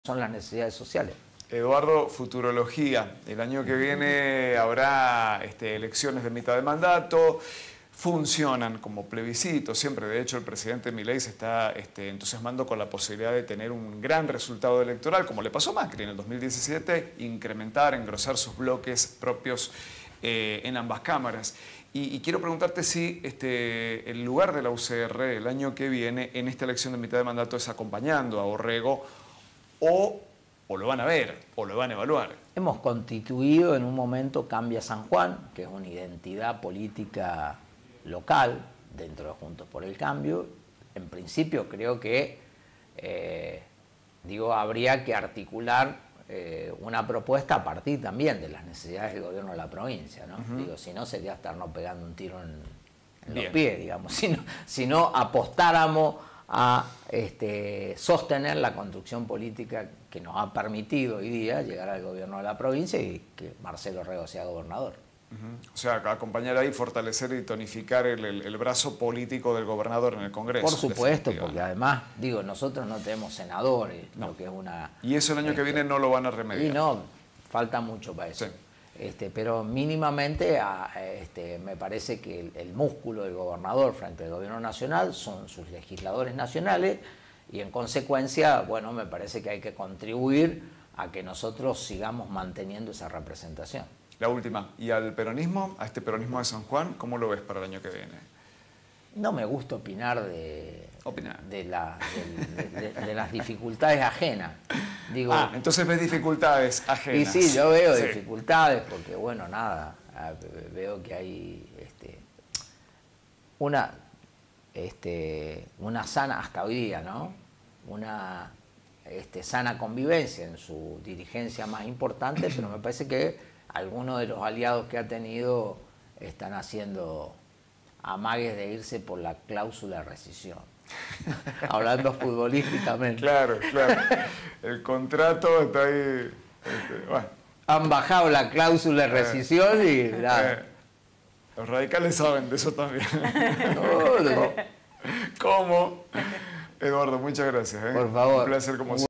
son las necesidades sociales. Eduardo, futurología. El año que viene habrá elecciones de mitad de mandato. Funcionan como plebiscito siempre. De hecho, el presidente Milei se está entusiasmando con la posibilidad de tener un gran resultado electoral, como le pasó a Macri en el 2017, incrementar, engrosar sus bloques propios en ambas cámaras. Y quiero preguntarte si el lugar de la UCR el año que viene en esta elección de mitad de mandato es acompañando a Orrego o lo van a ver, o lo van a evaluar. Hemos constituido en un momento Cambia San Juan, que es una identidad política local dentro de Juntos por el Cambio. En principio creo que habría que articular una propuesta a partir también de las necesidades del gobierno de la provincia, ¿no? Si no sería estarnos pegando un tiro en los pies, digamos. Si no apostáramos a sostener la construcción política que nos ha permitido hoy día llegar al gobierno de la provincia y que Marcelo Orrego sea gobernador. O sea, acompañar ahí, fortalecer y tonificar el brazo político del gobernador en el Congreso. Por supuesto, porque además, nosotros no tenemos senadores, lo que es una... Y eso el año que viene no lo van a remediar. Y no, falta mucho para eso. Sí. Pero mínimamente me parece que el músculo del gobernador frente al gobierno nacional son sus legisladores nacionales y en consecuencia, bueno, me parece que hay que contribuir a que nosotros sigamos manteniendo esa representación. La última, ¿y al peronismo, a este peronismo de San Juan, cómo lo ves para el año que viene? No me gusta opinar de las dificultades ajenas. Entonces ves dificultades ajenas. Y sí, yo veo dificultades porque, bueno, nada, veo que hay una sana, hasta hoy día, ¿no? Una sana convivencia en su dirigencia más importante, pero me parece que algunos de los aliados que ha tenido están haciendo amagues de irse por la cláusula de rescisión. Hablando futbolísticamente. Claro. El contrato está ahí. Bueno. Han bajado la cláusula de rescisión y nada. Los radicales saben de eso también. No. ¿Cómo? Eduardo, muchas gracias. Por favor. Un placer como siempre.